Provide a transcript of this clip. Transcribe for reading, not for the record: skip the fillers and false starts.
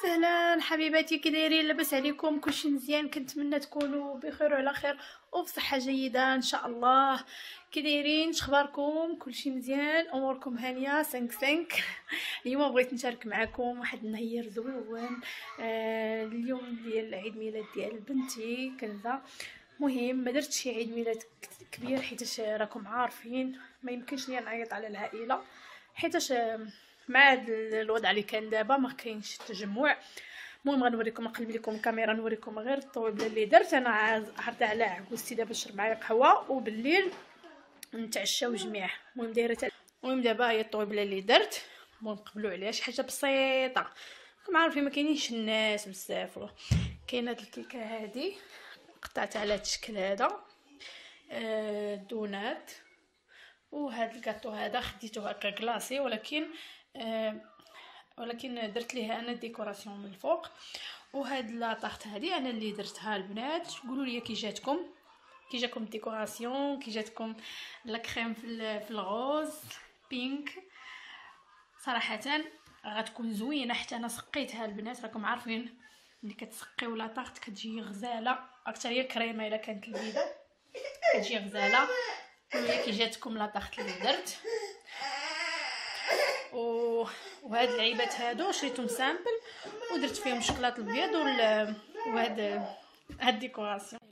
وسهلا حبيباتي، كي دايرين؟ لاباس عليكم؟ كلشي مزيان؟ كنتمنى تكونوا بخير وعلى خير وبصحه جيده ان شاء الله. كي دايرين؟ شخباركم؟ كلشي مزيان؟ اموركم هانيه؟ 5 اليوم بغيت نشارك معكم واحد النهير زوين. اليوم ديال عيد ميلاد ديال بنتي كنزه. مهم ما درتش شي عيد ميلاد كبير حيتاش راكم عارفين ما يمكنش ليا نعيط على العائله، حيتاش مع هاد الوضع اللي كان دابا ما كاينش التجمع. المهم غنوريكم، نقلب لكم الكاميرا نوريكم غير الطويبله اللي درت. انا عارضه على عكوزتي دابا نشرب معايا قهوه وبالليل نتعشاو جميع. المهم دابا هي الطويبله اللي درت. المهم قبلوا عليها شي حاجه بسيطه، راكم عارفين ما كاينينش الناس بزاف. كاينه هاد الكيكه هادي قطعتها على هاد الشكل هذا، دونات. وهذا الكاطو هذا خديته هكا كلاصي، ولكن درت ليه انا ديكوراسيون من الفوق. وهاد لاطاخت هذه انا اللي درتها. البنات قولوا لي كي جاكم الديكوراسيون، كي جاتكم لاكريم في الغوز بينك. صراحه غتكون زوينه حتى انا سقيتها. البنات راكم عارفين ملي كتسقيو لاطاخت كتجي غزاله، اكثر هي الكريمه الا كانت لذيذه كتجي غزاله. قولوا كي جاتكم لاطاخت اللي درت. وهاد العيبات هادو شريتهم سامبل ودرت فيهم الشوكولاط الابيض وهاد الديكوراسيون.